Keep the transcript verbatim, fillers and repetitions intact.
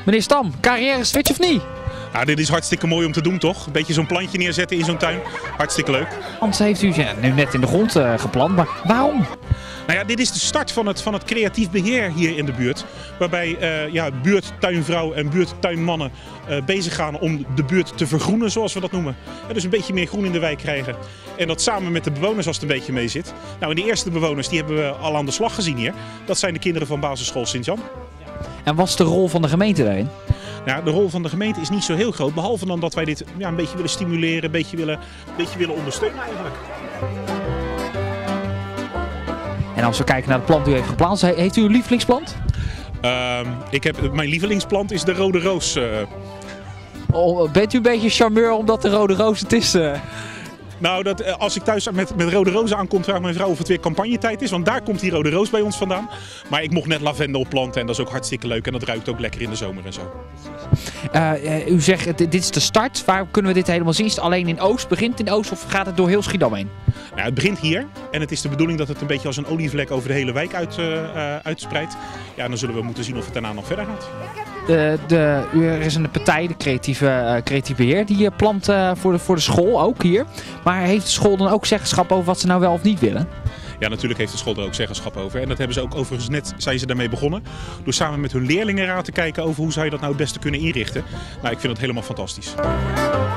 Meneer Stam, carrière switch of niet? Ja, dit is hartstikke mooi om te doen, toch? Een beetje zo'n plantje neerzetten in zo'n tuin. Hartstikke leuk. Want heeft u ja, nu net in de grond uh, geplant, maar waarom? Nou ja, dit is de start van het, van het creatief beheer hier in de buurt. Waarbij uh, ja, buurttuinvrouw en buurttuinmannen uh, bezig gaan om de buurt te vergroenen, zoals we dat noemen. Ja, dus een beetje meer groen in de wijk krijgen. En dat samen met de bewoners als het een beetje mee zit. Nou, en de eerste bewoners die hebben we al aan de slag gezien hier. Dat zijn de kinderen van basisschool Sint-Jan. En wat is de rol van de gemeente daarin? Nou, de rol van de gemeente is niet zo heel groot, behalve dan dat wij dit ja, een beetje willen stimuleren, een beetje willen, een beetje willen ondersteunen eigenlijk. En als we kijken naar het plant die u heeft geplant, heeft u een lievelingsplant? Uh, ik heb, mijn lievelingsplant is de rode roos. Uh. Oh, bent u een beetje charmeur omdat de rode roos het is? Uh... Nou, dat, als ik thuis met, met rode rozen aankom, vraagt mijn vrouw of het weer campagnetijd is. Want daar komt die rode roos bij ons vandaan. Maar ik mocht net lavendel planten en dat is ook hartstikke leuk. En dat ruikt ook lekker in de zomer en zo. Uh, u zegt, dit is de start. Waar kunnen we dit helemaal zien? Is het alleen in Oost? Begint het in Oost of gaat het door heel Schiedam heen? Nou, het begint hier. En het is de bedoeling dat het een beetje als een olievlek over de hele wijk uit, uh, uh, uitspreidt. Ja, dan zullen we moeten zien of het daarna nog verder gaat. De, de, er is een partij, de creatieve, uh, creatief beheer, die plant uh, voor, de, voor de school, ook hier. Maar heeft de school dan ook zeggenschap over wat ze nou wel of niet willen? Ja, natuurlijk heeft de school er ook zeggenschap over. En dat hebben ze ook overigens net, zijn ze daarmee begonnen. Door samen met hun leerlingenraad te kijken over hoe zou je dat nou het beste kunnen inrichten. Nou, ik vind dat helemaal fantastisch.